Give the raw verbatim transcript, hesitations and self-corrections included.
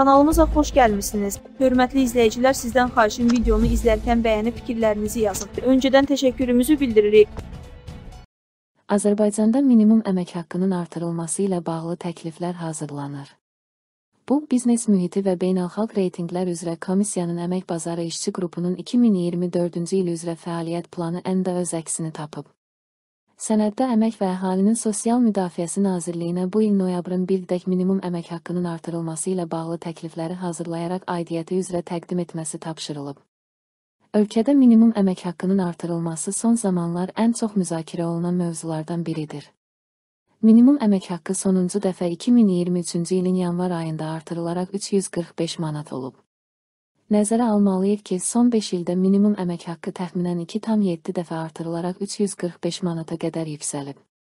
Kanalımıza xoş gəlmişsiniz. Hörmətli izləyicilər, sizdən xahişim videonu izlərkən bəyənib fikirlərinizi yazın. Öncədən təşəkkürümüzü bildiririk. Azərbaycanda minimum əmək haqqının artırılması ilə bağlı təkliflər hazırlanır. Bu, biznes mühiti və beynəlxalq reytinqlər üzrə Komissiyanın Əmək Bazarı İşçi Qrupunun iki min iyirmi dördüncü il üzrə fəaliyyət planı ən də öz əksini tapıb. Sənəddə Əmək və Əhalinin Sosial Müdafiəsi Nazirliyinə bu il noyabrın birdək minimum əmək haqqının artırılması ilə bağlı təklifləri hazırlayaraq aidiyyəti üzrə təqdim etməsi tapşırılıb. Ölkədə minimum əmək haqqının artırılması son zamanlar ən çox müzakirə olunan mövzulardan biridir. Minimum əmək haqqı sonuncu dəfə iki min iyirmi üçüncü ilin yanvar ayında artırılaraq üç yüz qırx beş manat olub. Nəzərə almalıyıq ki, son beş ildə minimum əmək haqqı təxminən iki tam yeddi dəfə artırılaraq üç yüz qırx beş manata qədər yüksəlib.